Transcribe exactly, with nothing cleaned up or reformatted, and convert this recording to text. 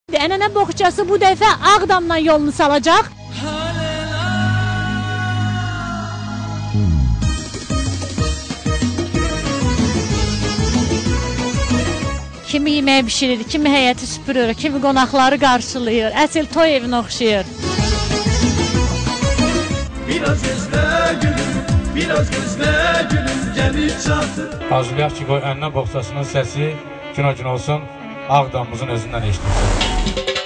Ənənə boğçası bu dəfə Ağdamdan yolunu salacaq. Kimi yemək pişirir, kimi həyəti süpürür, kimi qonaqları qarşılayır. Əsl toy evinə oxşayır. Biraz gözlə gülüm, biraz gözlə gülüm, gəlib çatır. Arzulayaq ki, qoy Ənənə boğçasının səsi günə gün olsun, Ağdamımızın özündən eşitilsin.